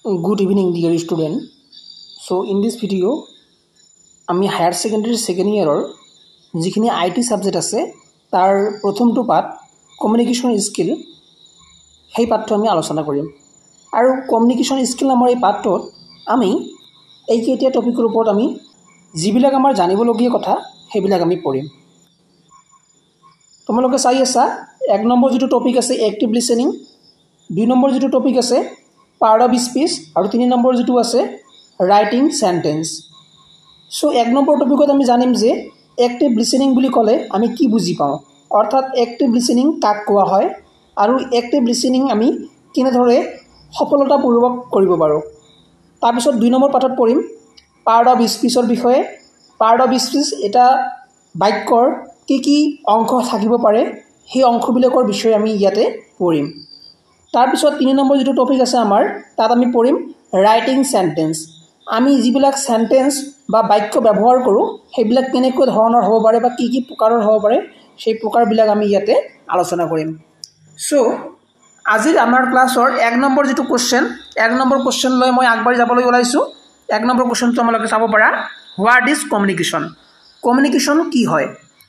Good evening, dear student. So in this video, আমি higher secondary second ইয়াৰৰ যিখিনি IT subject আছে তাৰ প্ৰথমটো পাৰ্ট কমিউনিকেশ্যন স্কিল সেই পাঠটো আমি আলোচনা কৰিম আৰু কমিউনিকেশ্যন স্কিল নামৰ এই পাঠটোত আমি এইকেইটা টপিকৰ ওপৰত আমি যিবিলাক আমাৰ জানিবলগীয়া কথা সেইবিলাক আমি পঢ়িম। তোমালোকে চাই আছা 1 নম্বৰ যেটো টপিক আছে এক্টিভ লিসেনিং, 2 নম্বৰ যেটো টপিক আছে পাৰ্ট অফ স্পীচ আৰু 3 নম্বৰ যেটো আছে ৰাইটিং সেন্টেন্স। সো 1 নম্বৰ টপিকত আমি জানিম যে এক্টিভ লিসেনিং বুলি ক'লে আমি কি বুজি পাওঁ, অৰ্থাৎ এক্টিভ লিসেনিং কাক কোৱা হয় আৰু এক্টিভ লিসেনিং আমি কিনেধৰে সফলতাপূৰ্বক কৰিব পাৰো। তাৰ পিছত 2 নম্বৰ পাঠত পঢ়িম পাৰ্ট অফ স্পীচৰ বিষয়ে। পাৰ্ট অফ স্পীচ এটা বাক্যৰ কি অংশ থাকিব পাৰে সেই অংশবিলাকৰ বিষয়ে আমি ইয়াতে পঢ়িম। তাৰ পিছত 3 নম্বৰ যেটো টপিক আছে আমাৰ তাত আমি পঢ়িম ৰাইটিং সেন্টেন্স। আমি যিবিলাক সেন্টেন্স বা বাক্য ব্যৱহাৰ কৰো সেইবিলাক কেনেকৈ ধৰণৰ হ'ব পাৰে বা কি প্ৰকাৰৰ হ'ব পাৰে সেই প্ৰকাৰবিলাক আমি ইয়াতে আলোচনা কৰিম। সো আজিৰ আমাৰ ক্লাছৰ 1 নম্বৰ যেটো কোৱেশ্চন, 1 নম্বৰ কোৱেশ্চন লৈ মই আগবাঢ়ি যাবলৈ ওলাইছো। 1 নম্বৰ কোৱেশ্চনটো আমালোকে চাব পাৰা, হোৱাট ইজ কমিউনিকেশ্যন? কমিউনিকেশ্যন কি হয়?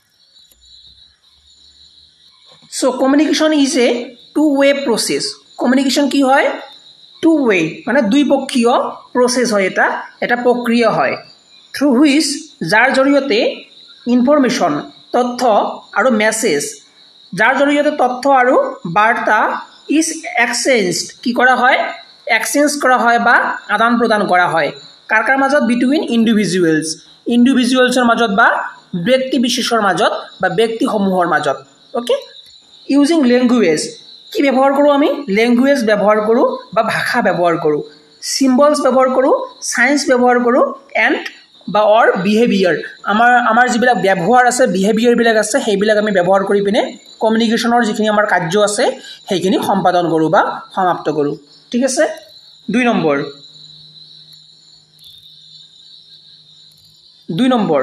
So communication is a two-way process. Communication কি হয়? two-way মানে দুইপক্ষীয় প্ৰসেস হয়, এটা প্ৰক্ৰিয়া হয় থ্ৰু হুইচ যাৰ জৰিয়তে ইনফৰমেশ্যন তথ্য আৰু মেছেজ যাৰ জৰিয়তে তথ্য আৰু বাৰ্তা ইজ এক্সচেঞ্জড কি কৰা হয়? এক্সচেঞ্জ কৰা হয় বা আদান প্ৰদান কৰা হয়। কাৰ মাজত? বিটুইন ইণ্ডিভিজুৱেলছৰ মাজত বা ব্যক্তি বিশেষৰ মাজত বা ব্যক্তিসমূহৰ মাজত। ওকে, ইউজিং লেংগুৱেজ কি ব্যৱহাৰ কৰোঁ আমি? লেংগুৱেজ ব্যৱহাৰ কৰোঁ বা ভাষা ব্যৱহাৰ কৰোঁ, চিম্বলছ ব্যৱহাৰ কৰোঁ, সায়েন্স ব্যৱহাৰ কৰোঁ এণ্ড বা অৰ বিহেভিয়াৰ আমাৰ যিবিলাক ব্যৱহাৰ আছে বিহেভিয়াৰবিলাক আছে সেইবিলাক আমি ব্যৱহাৰ কৰি পিনে কমিউনিকেশ্যনৰ যিখিনি আমাৰ কাৰ্য আছে সেইখিনি সম্পাদন কৰোঁ বা সমাপ্ত কৰোঁ। ঠিক আছে। 2 নম্বৰ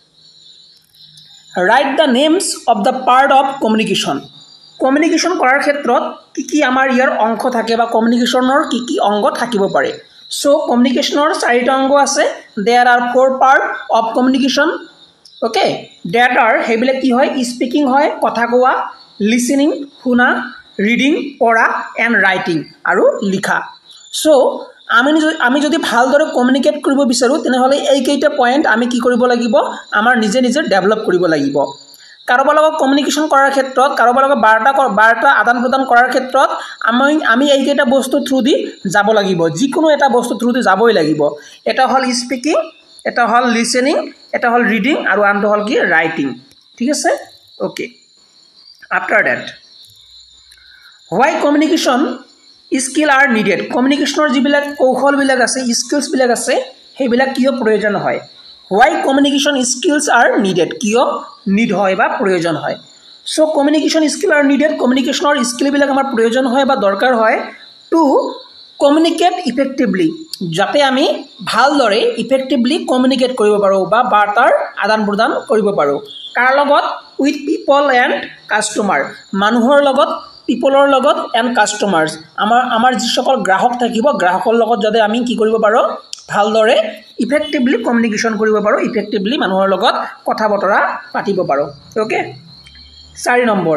write the names of the part of communication. Communication কৰাৰ ক্ষেত্ৰত কি আমাৰ ইয়াৰ অংশ থাকে বা কমিউনিকেশ্যনৰ কি অংগ থাকিব পাৰে। সো কমিউনিকেশ্যনৰ 4টা অংগ আছে। There are 4 part of communication. Okay, that are সেইবিলাক কি হয়? স্পিকিং হয় কথা কোৱা, লিসেনিং শুনা, ৰিডিং পঢ়া এণ্ড ৰাইটিং আৰু লিখা। সো আমি যদি ভালদৰে কমিউনিকেট কৰিব বিচাৰোঁ তেনেহ'লে এইকেইটা পইণ্ট আমি কি কৰিব লাগিব? আমাৰ নিজে ডেভেলপ কৰিব লাগিব। কাৰোবাৰ লগত কমিউনিকেশ্যন কৰাৰ ক্ষেত্ৰত, কাৰোবাৰ লগত বাৰ্তা আদান প্ৰদান কৰাৰ ক্ষেত্ৰত আমি এইকেইটা বস্তু থ্ৰু দি যাব লাগিব, যিকোনো এটা বস্তু থ্ৰু দি যাবই লাগিব। এটা হ'ল স্পিকিং, এটা হ'ল লিসেনিং, এটা হ'ল ৰিডিং আৰু আনটো হ'ল কি? ৰাইটিং। ঠিক আছে। Okay, after that why communication skill are needed. কমিউনিকেশ্যনৰ যিবিলাক কৌশলবিলাক আছে, স্কিলছবিলাক আছে সেইবিলাক কিয় প্ৰয়োজন হয়? Why communication skills are needed, কিয় নিড হয় বা প্ৰয়োজন হয়? So communication skill are needed, কমিউনিকেশ্যনৰ স্কিলবিলাক আমাৰ প্ৰয়োজন হয় বা দৰকাৰ হয় টু কমিউনিকেট ইফেক্টিভলি, যাতে আমি ভালদৰে ইফেক্টিভলি কমিউনিকেট কৰিব পাৰোঁ বা বাৰ্তাৰ আদান প্ৰদান কৰিব পাৰোঁ। কাৰ লগত? উইথ পিপল এণ্ড কাষ্টমাৰ, মানুহৰ লগত, পিপলৰ লগত এণ্ড কাষ্টমাৰ্ছ, আমাৰ যিসকল গ্ৰাহক থাকিব গ্ৰাহকৰ লগত যাতে আমি কি কৰিব পাৰোঁ? ভালদৰে ইফেক্টিভলি কমিউনিকেশ্যন কৰিব পাৰোঁ, ইফেক্টিভলি মানুহৰ লগত কথা বতৰা পাতিব পাৰোঁ। ওকে। 4 নম্বৰ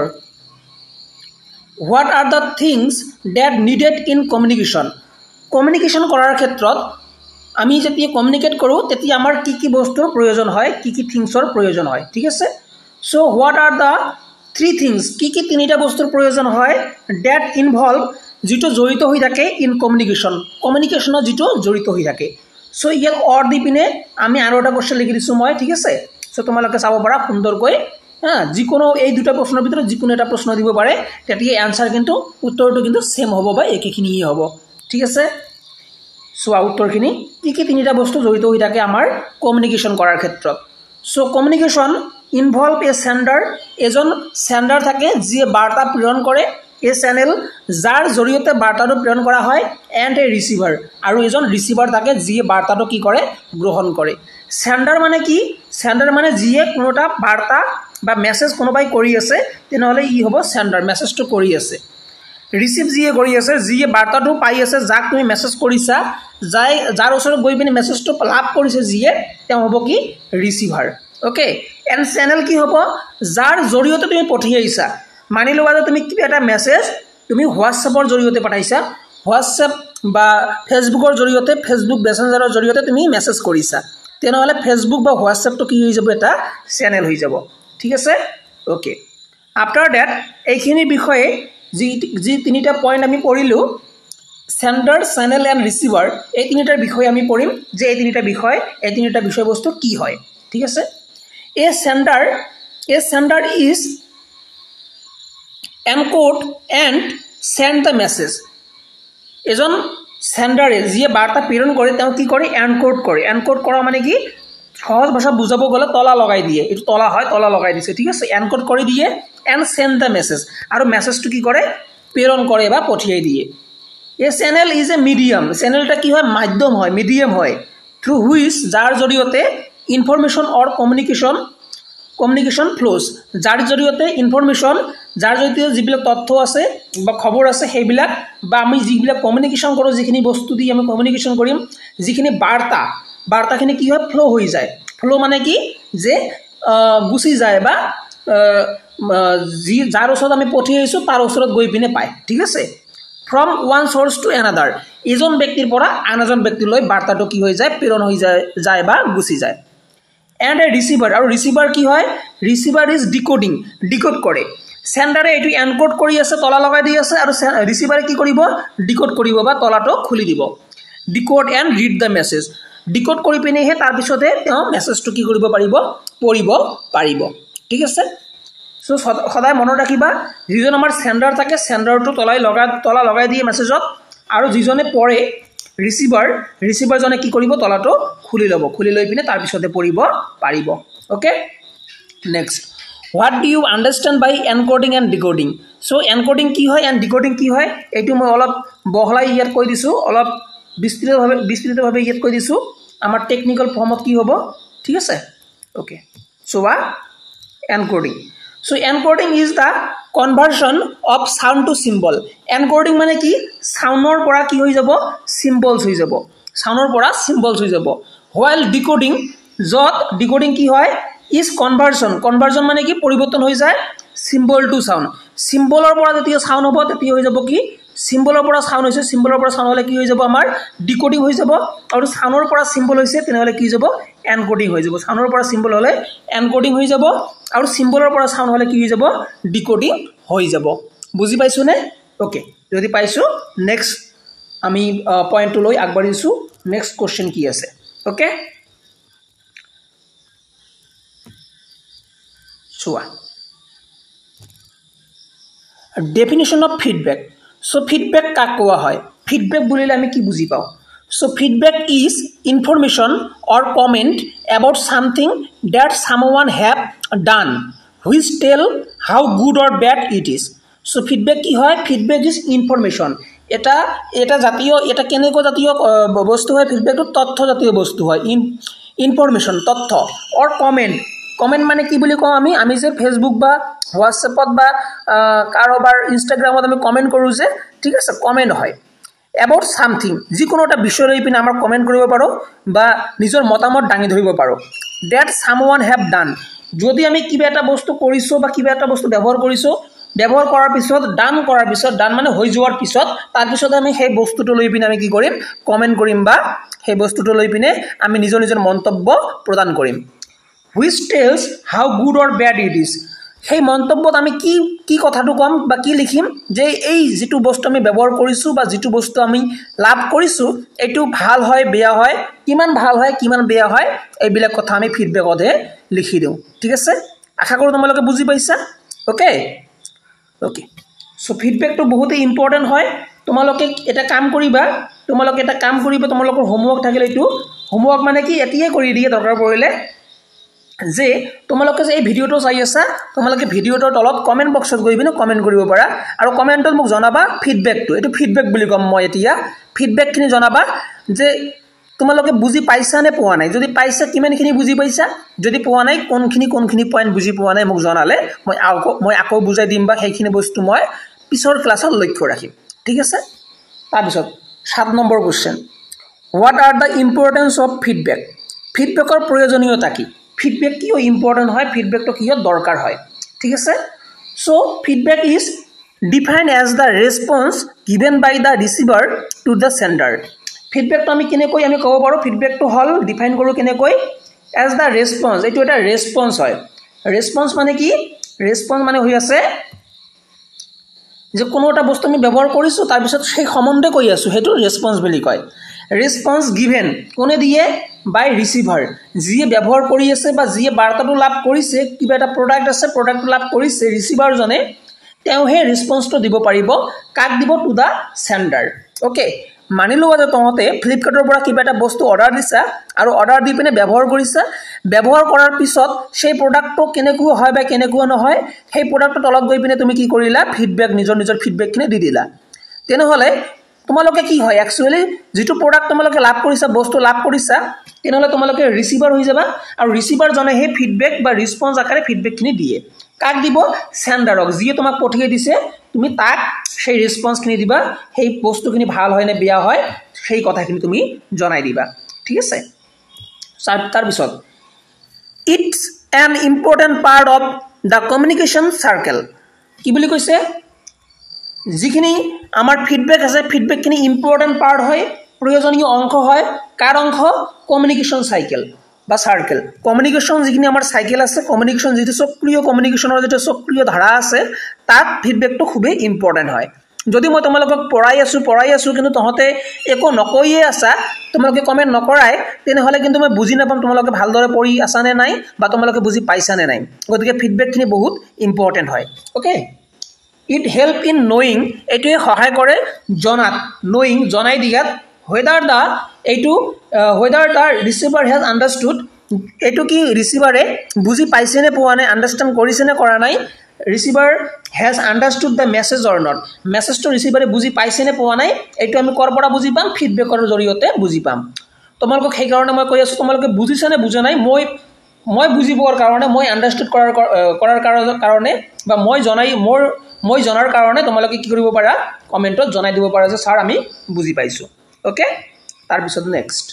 what are the things that needed in communication. Communication কৰাৰ ক্ষেত্ৰত আমি যেতিয়া কমিউনিকেট কৰোঁ তেতিয়া আমাৰ কি বস্তুৰ প্ৰয়োজন হয়, কি থিংছৰ প্ৰয়োজন হয়। ঠিক আছে। So what are the 3 things, কি 3টা বস্তুৰ প্ৰয়োজন হয় ডেট ইনভলভ, যিটো জড়িত হৈ থাকে ইন কমিউনিকেশ্যনত যিটো জড়িত হৈ থাকে। সো ইয়াত অৰ দি পিনে আমি আৰু এটা কোৱেশ্চন লিখি দিছোঁ মই। ঠিক আছে। সো তোমালোকে চাব পাৰা সুন্দৰকৈ। যিকোনো এই 2টা প্ৰশ্নৰ ভিতৰত যিকোনো এটা প্ৰশ্ন দিব পাৰে, তেতিয়া এনসাৰ কিন্তু উত্তৰটো কিন্তু সেম হ'ব বা একেখিনিয়ে হ'ব। ঠিক আছে। চোৱা উত্তৰখিনি কি 3টা বস্তু জড়িত হৈ থাকে আমাৰ কমিউনিকেশ্যন কৰাৰ ক্ষেত্ৰত। So communication involve a sender, এজন সেন্ডাৰ থাকে যিয়ে বাৰ্তা প্ৰেৰণ কৰে, এ চেনেল যাৰ জৰিয়তে বাৰ্তাটো প্ৰেৰণ কৰা হয়, এণ্ড এ ৰিচিভাৰ আৰু এজন ৰিচিভাৰ থাকে যিয়ে বাৰ্তাটো কি কৰে? গ্ৰহণ কৰে। সেন্ডাৰ মানে কি? সেন্ডাৰ মানে যিয়ে কোনো এটা বাৰ্তা বা মেছেজ কোনোবাই কৰি আছে তেনেহ'লে ই হ'ব সেন্ডাৰ, মেছেজটো কৰি আছে। ৰিচিভ যিয়ে কৰি আছে, যিয়ে বাৰ্তাটো পাই আছে, যাক তুমি মেছেজ কৰিছা, যাৰ ওচৰত গৈ পিনে মেছেজটো লাভ কৰিছে যিয়ে, তেওঁ হ'ব কি ৰিচিভাৰ। অ'কে, এণ্ড চেনেল কি হ'ব, যাৰ জৰিয়তে তুমি পঠিয়াইছা। মানি লোৱা যে তুমি কিবা এটা মেছেজ তুমি হোৱাটছএপৰ জৰিয়তে পঠাইছা, হোৱাটছএপ বা ফেচবুকৰ জৰিয়তে, ফেচবুক মেছেঞ্জাৰৰ জৰিয়তে তুমি মেছেজ কৰিছা, তেনেহ'লে ফেচবুক বা হোৱাটছএপটো কি হৈ যাব, এটা চেনেল হৈ যাব। ঠিক আছে, অ'কে। আফটাৰ ডেট এইখিনিৰ বিষয়ে যি তিনিটা পইণ্ট আমি পঢ়িলোঁ, চেণ্ডাৰ, চেনেল এণ্ড ৰিচিভাৰ, এই তিনিটাৰ বিষয়ে আমি পঢ়িম যে এই তিনিটা বিষয়বস্তু কি হয়। ঠিক আছে, a sender is encode and send the message. এজন চেণ্ডাৰে যিয়ে বাৰ্তা প্ৰেৰণ কৰে তেওঁ কি কৰে, এনকোড কৰে। এনকোড কৰা মানে কি, সহজ ভাষা বুজাব গ'লে তলা লগাই দিয়ে, এইটো তলা হয়, তলা লগাই দিছে। ঠিক আছে, এনকোড কৰি দিয়ে এণ্ড চেণ্ড দ্য মেছেজ, আৰু মেছেজটো কি কৰে, প্ৰেৰণ কৰে বা পঠিয়াই দিয়ে। A channel is a medium, চেনেলটা কি হয়, মাধ্যম হয়, মিডিয়াম হয়, থ্ৰু হুইচ, যাৰ জৰিয়তে ইনফৰমেশ্যন অৰ কমিউনিকেশ্যন ফ্ল'জ, যাৰ জৰিয়তে ইনফৰমেশ্যন, যাৰ জৰিয়তে যিবিলাক তথ্য আছে বা খবৰ আছে সেইবিলাক, বা আমি যিবিলাক কমিউনিকেশ্যন কৰোঁ, যিখিনি বস্তু দি আমি কমিউনিকেশ্যন কৰিম, যিখিনি বাৰ্তাখিনি কি হয়, ফ্ল' হৈ যায়। ফ্ল' মানে কি, যে গুচি যায়, বা যাৰ ওচৰত আমি পঠিয়াইছোঁ তাৰ ওচৰত গৈ পিনে পায়। ঠিক আছে, from one source to another, এজন ব্যক্তিৰ পৰা আন এজন ব্যক্তিলৈ বাৰ্তাটো কি হৈ যায়, প্ৰেৰণ হৈ যায় বা গুচি যায়। এণ্ড এ ৰিচিভাৰ, আৰু ৰিচিভাৰ কি হয়, ৰিচিভাৰ ইজ ডিকোড কৰে। চেণ্ডাৰে এইটো এনকোড কৰি আছে, তলা লগাই দি আছে, আৰু ৰিচিভাৰে কি কৰিব, ডিকোড কৰিব বা তলাটো খুলি দিব। Decode and read the message, decode কৰি পিনেহে তাৰপিছতে তেওঁ মেছেজটো কি কৰিব পাৰিব, পঢ়িব পাৰিব। ঠিক আছে, চ' সদায় মনত ৰাখিবা, যিজন আমাৰ চেণ্ডাৰ থাকে, চেণ্ডাৰটো তলা লগাই দিয়ে মেছেজত, আৰু যিজনে পঢ়ে ৰিচিভাৰজনে কি কৰিব, তলাটো খুলি ল'ব, খুলি লৈ পিনে তাৰপিছতে পঢ়িব পাৰিব। Okay, next, what do you understand by encoding and decoding. So' encoding কি হয় এণ্ড ডিকোডিং কি হয়, এইটো মই অলপ বহলাই ইয়াত কৈ দিছোঁ, অলপ বিস্তৃতভাৱে ইয়াত কৈ দিছোঁ, আমাৰ টেকনিকেল ফৰ্মত কি হ'ব। ঠিক আছে, অ'কে, চোৱা encoding. So' encoding is the conversion of sound to symbol. Encoding মানে কি, চাউণ্ডৰ পৰা কি হৈ যাব, চিম্বলছ হৈ যাব, চাউণ্ডৰ পৰা চিম্বলছ হৈ যাব। হোৱাইল ডিকোডিং, য'ত ডিকোডিং কি হয়, ইজ কনভাৰ্জন মানে কি, পৰিৱৰ্তন হৈ যায় চিম্বল টু চাউণ্ড। চিম্বলৰ পৰা যেতিয়া চাউণ্ড হ'ব তেতিয়া হৈ যাব কি, চিম্বলৰ পৰা চাউণ্ড হৈছে, চিম্বলৰ পৰা চাউণ্ড হ'লে কি হৈ যাব, আমাৰ ডিকোডিং হৈ যাব, আৰু চাউণ্ডৰ পৰা চিম্বল হৈছে তেনেহ'লে কি হৈ যাব, এনকোডিং হৈ যাব। চাউণ্ডৰ পৰা চিম্বল হ'লে এনকোডিং হৈ যাব, আৰু চিম্বলৰ পৰা চাউণ্ড হ'লে কি হৈ যাব, ডিকোডিং হৈ যাব। বুজি পাইছোনে? অ'কে, যদি পাইছোঁ, নেক্সট আমি পইণ্টটো লৈ আগবাঢ়িছোঁ। নেক্সট কুৱেশ্যন কি আছে, অ'কে, চোৱা, definition of feedback. So' feedback কাক কোৱা হয়, ফিডবেক বুলিলে আমি কি বুজি পাওঁ। So' feedback is information or comment about something that someone have done which tell how good or bad it is. So' feedback কি হয়, ফিডবেক ইজ ইনফৰমেশ্যন। এটা কেনেকুৱা জাতীয় বস্তু হয়, ফিডবেকটো তথ্য জাতীয় বস্তু হয়, ইনফৰমেশ্যন, তথ্য, অৰ কমেণ্ট মানে কি বুলি কওঁ, আমি যে ফেচবুক বা হোৱাটছএপত বা কাৰোবাৰ ইনষ্টাগ্ৰামত আমি কমেণ্ট কৰোঁ যে, ঠিক আছে, কমেণ্ট হয়। এবাউট ছামথিং, যিকোনো এটা বিষয় লৈ পিনে আমাৰ কমেণ্ট কৰিব পাৰোঁ বা নিজৰ মতামত দাঙি ধৰিব পাৰোঁ। ডেট ছামৱান হেভ ডান, যদি আমি কিবা এটা বস্তু কৰিছোঁ বা কিবা এটা বস্তু ব্যৱহাৰ কৰিছোঁ, ব্যৱহাৰ কৰাৰ পিছত, ডান মানে হৈ যোৱাৰ পিছত, তাৰপিছত আমি সেই বস্তুটো লৈ পিনে আমি কি কৰিম, কমেণ্ট কৰিম, বা সেই বস্তুটো লৈ পিনে আমি নিজৰ মন্তব্য প্ৰদান কৰিম। Which tells how good or bad it is, সেই মন্তব্যত আমি কি কথাটো ক'ম বা কি লিখিম, যে এই যিটো বস্তু আমি ব্যৱহাৰ কৰিছোঁ বা যিটো বস্তু আমি লাভ কৰিছোঁ, এইটো ভাল হয় বেয়া হয়, কিমান ভাল হয় কিমান বেয়া হয়, এইবিলাক কথা আমি ফিডবেকতহে লিখি দিওঁ। ঠিক আছে, আশা কৰোঁ তোমালোকে বুজি পাইছা। অ'কে, চ' ফিডবেকটো বহুতেই ইম্পৰ্টেণ্ট হয়। তোমালোকে এটা কাম কৰিবা, তোমালোকৰ হোমৱৰ্ক থাকিলে, এইটো হোমৱৰ্ক মানে কি, এতিয়াই কৰি দিয়ে দৰকাৰ পৰিলে, যে তোমালোকে যে এই ভিডিঅ'টো চাই আছা, তোমালোকে ভিডিঅ'টোৰ তলত কমেণ্ট বক্সত গৈ পিনে কমেণ্ট কৰিব পাৰা, আৰু কমেণ্টত মোক জনাবা ফিডবেকটো, এইটো ফিডবেক বুলি ক'ম মই এতিয়া, ফিডবেকখিনি জনাবা যে তোমালোকে বুজি পাইছা নে পোৱা নাই। যদি পাইছা, কিমানখিনি বুজি পাইছা, যদি পোৱা নাই, কোনখিনি পইণ্ট বুজি পোৱা নাই মোক জনালে মই আকৌ বুজাই দিম, বা সেইখিনি বস্তু মই পিছৰ ক্লাছত লক্ষ্য ৰাখিম ঠিক আছে তাৰপিছত 7 number question what are the importance of feedback ফিডবেকৰ প্ৰয়োজনীয়তা কি ফিডবেক কিয় ইম্পৰ্টেন্ট হয় ফিডবেকটো কিয় দৰকাৰ হয় ঠিক আছে so feedback is defined as the response given by the receiver to the sender ফিডবেকটো আমি কেনেকৈ আমি ক'ব পাৰো ফিডবেকটো হল ডিফাইন কৰো কেনেকৈ এজ দ্য ৰেসপন্স এটো এটা ৰেসপন্স হয় ৰেসপন্স মানে কি ৰেসপন্স মানে হৈ আছে যে কোনো এটা বস্তু আমি ব্যৱহাৰ কৰিছো তাৰ পিছত সেই সম্বন্ধে কৈ আছো হেতু ৰেসপন্স বুলি কয় ৰেসপন্স গিভেন কোনে দিয়ে বাই ৰিসিভাৰ যিয়ে ব্যৱহাৰ কৰি আছে বা যিয়ে বাৰ্তাটো লাভ কৰিছে কিবা এটা প্ৰডাক্ট আছে প্ৰডাক্টটো লাভ কৰিছে ৰিসিভাৰ জনে তেওঁ হে ৰেসপন্সটো দিব পাৰিব কাক দিব টু দা সেন্ডাৰ ওকে মানিলো যে তহতে ফ্লিপকাৰ্টৰ পৰা কিবা এটা বস্তু অৰ্ডাৰ দিছা আৰু অৰ্ডাৰ দি পিনে ব্যৱহাৰ কৰিছা ব্যৱহাৰ কৰাৰ পিছত সেই প্ৰডাক্টটো কেনেকুৱা হয় বা কেনেকুৱা নহয় সেই প্ৰডাক্টটো তলত গৈ পিনে তুমি কি কৰিলা ফিডবেক নিজৰ ফিডবেক কিনে দি দিলা তেনেহলে তোমালোকে কি হয় একচুয়ালি যেটো প্ৰডাক্ট তোমালোকে লাভ কৰিছা বস্তু লাভ কৰিছা তেনেহলে তোমালোকে ৰিসিভাৰ হৈ যাবা আৰু ৰিসিভাৰ জনে হে ফিডবেক বা ৰেসপন্স আকাৰে ফিডবেক কিনে দিয়ে কাক দিব সেন্ডাৰক যিয়ে তোমাক পঠিয়াই দিছে তুমি তাক সেই ৰেসপন্স কিনে দিবা সেই বস্তুখিনি ভাল হয় নে বেয়া হয় সেই কথাখিনি তুমি জনাই দিবা ঠিক আছে তাৰ পিছত it's an important part of the communication circle কি বুলি কৈছে যিখিনি আমাৰ ফিডবেক আছে ফিডবেক কিনি ইম্পৰ্টেন্ট পাৰ্ট হয় প্ৰয়োজনীয় অংশ হয় কাৰ অংশ কমিউনিকেশন সাইকেল বা সার্কেল কমিউনিকেশন যিখিনি আমাৰ সাইকেল আছে কমিউনিকেশন যেটো সক্ৰিয় কমিউনিকেশনৰ যেটো সক্ৰিয় ধাৰা আছে তাত ফিডবেকটো খুবেই ইম্পৰ্টেন্ট হয় যদি মই তোমালোকক পঢ়াই আছো কিন্তু তহতে একো নকইয়ে আছা তোমালোকে কমেন্ট নকৰাই তেনেহলে কিন্তু মই বুজি নাপাম তোমালোকে ভালদৰে পঢ়ি আছা নে নাই বা তোমালোকে বুজি পাইছা নে নাই গতিকে ফিডবেকখিনি বহুত ইম্পৰ্টেন্ট হয় okay it help in knowing এটোৱে সহায় কৰে জনাত নোইং জনাই দিয়াত whether the receiver has understood etu ki receiver e buji paise ne poa nai understand korise ne kora nai receiver has understood the message or not message to receiver e buji paise ne poa nai etu ami kor pora buji pam feedback or joriote buji pam tomalok hei karone moi koi asu tomalok bujise ne buja nai moi buji por karone moi understood korar karone ba moi jonar karone tomalok ki koribo para comment ot jonai dibo para je sir ami buji paisu okay tar bisod next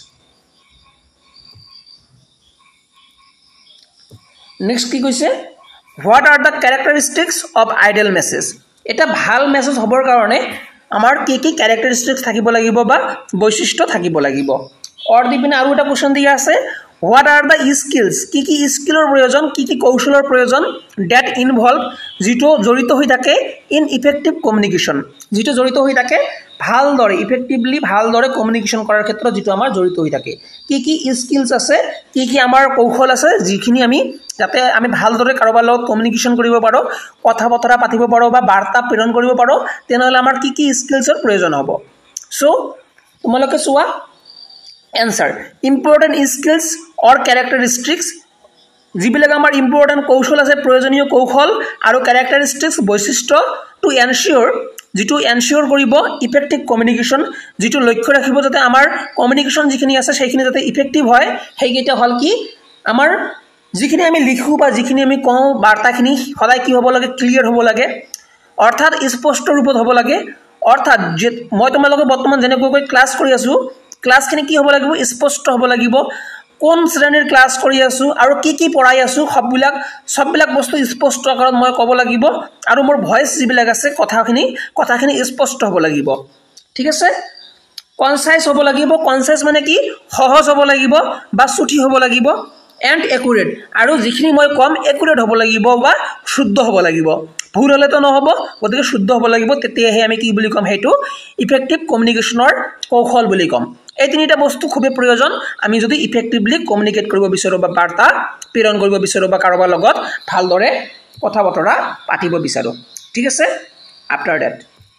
কি কইছে what are the characteristics of ideal message এটা ভাল message হবৰ কাৰণে আমাৰ কি characteristics থাকিব লাগিব বা বৈশিষ্ট্য থাকিব লাগিব অৰ দিপিনে আৰু এটা কোৱেশ্চন দিয়া আছে what are the skills কি স্কিলৰ প্ৰয়োজন কি কৌশলৰ প্ৰয়োজন that involve যেটো জড়িত হৈ থাকে in effective communication যেটো জড়িত হৈ থাকে ভালদৰে ইফেক্টিভলি ভালদৰে কমিউনিকেশন কৰাৰ ক্ষেত্ৰত যেটো আমাৰ জড়িত হৈ থাকে কি স্কিলস আছে কি আমাৰ কৌশল আছে যিখিনি আমি যাতে আমি ভালদৰে কাৰোবাৰ লগত কমিউনিকেশন কৰিব পাৰো কথা বতৰা পাতিব পাৰো বা বাৰ্তা প্ৰেৰণ কৰিব পাৰো তেনেহলে আমাৰ কি স্কিলছৰ প্ৰয়োজন হ'ব সো তোমালোকে চোৱা answer important skills or characteristics যিবিলাক আমাৰ ইম্পৰ্টেন্ট কৌশল আছে প্ৰয়োজনীয় কৌশল আৰু characteristics বৈশিষ্ট্য to ensure যেটো এনশিওর কৰিব ইফেক্টিভ কমিউনিকেশন যেটো লক্ষ্য ৰাখিব যাতে আমাৰ কমিউনিকেশন যিখিনি আছে সেইখিনি যাতে ইফেক্টিভ হয় হেইকেটা হল কি আমাৰ যিখিনি আমি লিখু বা যিখিনি আমি কওঁ বাৰ্তাখিনি সদায় কি হ'ব লাগে ক্লিয়াৰ হ'ব লাগে অৰ্থাৎ স্পষ্ট ৰূপত হ'ব লাগে অৰ্থাৎ মই তোমালোকক বৰ্তমান যেনেকৈ ক্লাস কৰি আছো ক্লাসখিনি কি হ'ব লাগিব স্পষ্ট হ'ব লাগিব কোন শ্ৰেণীৰ ক্লাস কৰি আছো আৰু কি পঢ়াই আছো সববিলাক বস্তু স্পষ্ট আকাৰত মই ক'ব লাগিব আৰু মোৰ ভয়েস যিবিলাক আছে কথাখিনি স্পষ্ট হ'ব লাগিব ঠিক আছে কনসাইজ হ'ব লাগিব কনসাইজ মানে কি সহজ হ'ব লাগিব বা সুঠি হ'ব লাগিব এন্ড একুৰেট আৰু যিখিনি মই কম একুৰেট হ'ব লাগিব বা শুদ্ধ হ'ব লাগিব ভুল হলে তো নহব গতিকে শুদ্ধ হ'ব লাগিব তেতিয়াহে আমি কি বুলি কম হেতু ইফেক্টিভ কমিউনিকেশনৰ কৌশল বুলি কম এই তিনিটা বস্তু খুবই প্ৰয়োজন আমি যদি ইফেক্টিভলি কমিউনিকেট কৰিব বিচাৰো বা বাৰ্তা প্ৰেৰণ কৰিব বিচাৰো বা কাৰোবাৰ লগত ভালদৰে কথা বতৰা পাতিব বিচাৰো ঠিক আছে আফটাৰ দ্যাট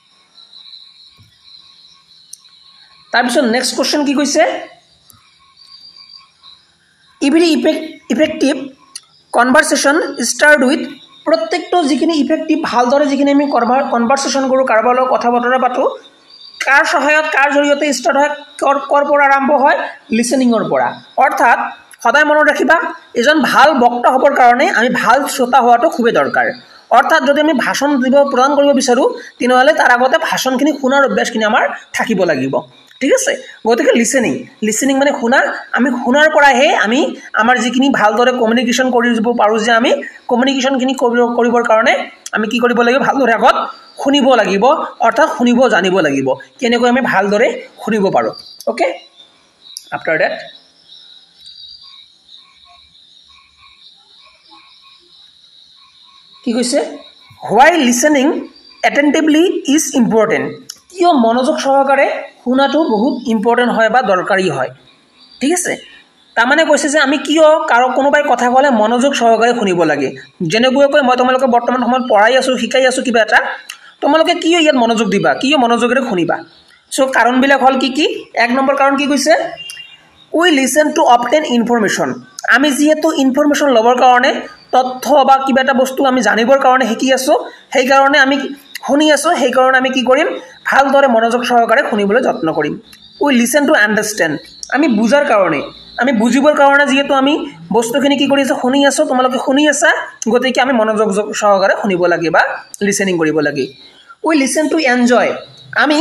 তাৰপিছত নেক্সট কোৱেশ্চন কি কৈছে every effective conversation start with প্ৰত্যেকটো যিখিনি ইফেক্টিভ ভালদৰে যিখিনি আমি কনভাৰসেশন কৰো কাৰোবাৰ লগত কথা বতৰা পাতো কাৰ সহায়ত কাৰ জৰিয়তে স্টাৰ্ট হয় কৰ পৰা আৰম্ভ হয় লিসেনিংৰ পৰা অৰ্থাৎ সদায় মনত ৰাখিবা এজন ভাল বক্তা হ'বৰ কাৰণে আমি ভাল শ্ৰোতা হোৱাটো খুবেই দৰকাৰ অৰ্থাৎ যদি আমি ভাষণ দিব প্ৰদান কৰিব বিচাৰোঁ তেনেহ'লে তাৰ আগতে ভাষণখিনি শুনাৰ অভ্যাসখিনি আমাৰ থাকিব লাগিব ঠিক আছে গতিকে লিসেনিং মানে শুনা আমি শুনাৰ পৰাহে আমি আমাৰ যিখিনি ভালদৰে কমিউনিকেশ্যন কৰিব পাৰোঁ যে আমি কমিউনিকেশ্যনখিনি কৰিবৰ কাৰণে আমি কি কৰিব লাগিব ভালদৰে আগত শুনিব লাগিব অৰ্থাৎ শুনিব জানিব লাগিব কেনেকৈ আমি ভালদৰে শুনিব পাৰোঁ ওকে আফটাৰ দ্যাট কি কৈছে while listening attentively is important কিয় মনোযোগ সহকাৰে শুনাটো বহুত ইম্পৰ্টেন্ট হয় বা দৰকাৰী হয় ঠিক আছে তাৰমানে কৈছে যে আমি কিয় কাৰো কোনোবাই কথা ক'লে মনোযোগ সহকাৰে শুনিব লাগে যেনেকৈ মই তোমালোকক বৰ্তমান সময়ত পঢ়াই আছো শিকাই আছো কিবা এটা তোমালোকে কিয় ইয়াত মনোযোগ দিবা কিয় মনোযোগেৰে শুনিবা সো কাৰণবিলাক হল কি এক নম্বৰ কাৰণ কি কৈছে we listen to obtain information আমি যেহেতু ইনফৰমেশন লবৰ কাৰণে তথ্য বা কিবা এটা বস্তু আমি জানিবৰ কাৰণে শিকি আছো সেই কাৰণে আমি শুনি আছো সেই কাৰণে আমি কি কৰিম ভালদৰে মনোযোগ সহকাৰে শুনিবলৈ যত্ন কৰিম we listen to understand আমি বুজাৰ কাৰণে আমি বুজিবৰ কাৰণে যেহেতু আমি বস্তুখিনি কি কৰি আছো শুনি আছো তোমালোকে শুনি আছা গতিকে আমি মনোযোগ সহকাৰে শুনিব লাগে বা লিসেনিং কৰিব লাগে we listen to enjoy আমি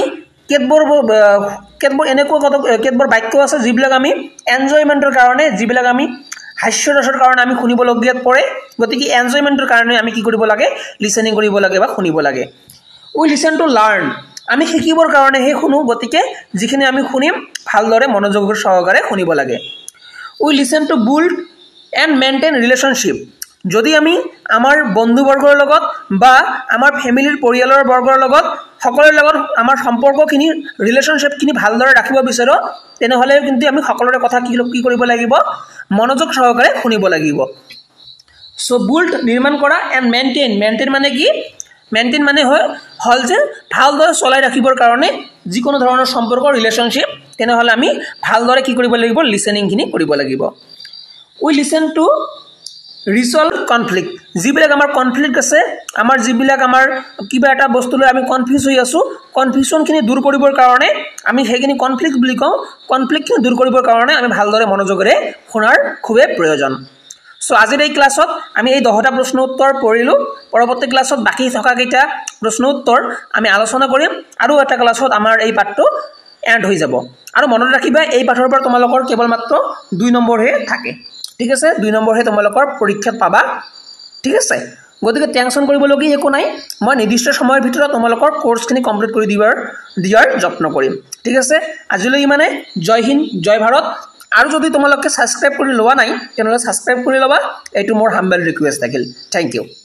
কেতবৰ এনেকুৱা বাক্য আছে যিবিলাক আমি এনজয়মেন্টৰ কাৰণে যিবিলাক আমি হাস্যৰসৰ কাৰণে আমি শুনিবলগীয়াত পৰে গতিকে এনজয়মেন্টৰ কাৰণে আমি কি কৰিব লাগে লিসেনিং কৰিব লাগে বা শুনিব লাগে we listen to learn আমি শিকিবৰ কাৰণে হে শুনো গতিকে যিখিনি আমি শুনিম ভালদৰে মনোযোগ সহকাৰে শুনিব লাগে we listen to build and maintain relationship যদি আমি আমাৰ বন্ধুবৰ্গৰ লগত বা আমাৰ ফ্যামিলিৰ পৰিয়ালৰ বৰ্গৰ লগত সকলোৰ লগত আমাৰ সম্পৰ্কখিনি ৰিলেশনশিপখিনি ভালদৰে ৰাখিব বিচাৰো তেনেহলে কিন্তু আমি সকলোৰে কথা কি কৰিব লাগিব মনোযোগ সহকাৰে শুনিব লাগিব সো বুইল্ড নিৰ্মাণ কৰা এন্ড মেইনটেইন মানে কি মেইনটেইন মানে হল যে ভালদৰে চলাই ৰাখিবৰ কাৰণে যিকোনো ধৰণৰ সম্পৰ্ক ৰিলেশনশিপ তেনেহলে আমি ভালদৰে কি কৰিব লাগিব লিসেনিংখিনি কৰিব লাগিব we listen to resolve conflict যিবিলাক আমাৰ কনফ্লিক্ট আছে আমাৰ যিবিলাক আমাৰ কিবা এটা বস্তু লৈ আমি কনফিউজ হৈ আছো কনফিউজনখিনি দূৰ কৰিবৰ কাৰণে আমি হেখিনি কনফ্লিক্ট বুলি কওঁ কনফ্লিক্টখিনি দূৰ কৰিবৰ কাৰণে আমি ভালদৰে মনোযোগেৰে শুনাৰ খুবেই প্ৰয়োজন সো আজিৰ এই ক্লাছত আমি এই 10টা প্ৰশ্ন উত্তৰ পঢ়িলো পৰৱৰ্তী ক্লাছত বাকি থকা কেইটা প্ৰশ্ন উত্তৰ আমি আলোচনা কৰিম আৰু এটা ক্লাছত আমাৰ এই পাঠটো এন্ড হৈ যাব আৰু মনত ৰাখিবা এই পাঠৰ পৰা তোমালোকৰ কেৱল মাত্ৰ 2 নম্বৰহে থাকে ঠিক আছে 2 নম্বৰহে তোমালোকৰ পৰীক্ষাত পাবা ঠিক আছে গতিকে টেনচন কৰিবলগীয়া একো নাই মই নিৰ্দিষ্ট সময়ৰ ভিতৰত তোমালোকৰ কোৰ্সখিনি কমপ্লিট কৰি দিয়াৰ যত্ন কৰিম ঠিক আছে আজিলৈ মানে জয় হিন্দ জয় ভাৰত আৰু যদি তোমালোকে সাবস্ক্ৰাইব কৰি লোৱা নাই তেনেহলে সাবস্ক্ৰাইব কৰি লবা এইটো মোৰ হাম্বল ৰিকুৱেষ্ট থাকিল থ্যাংক ইউ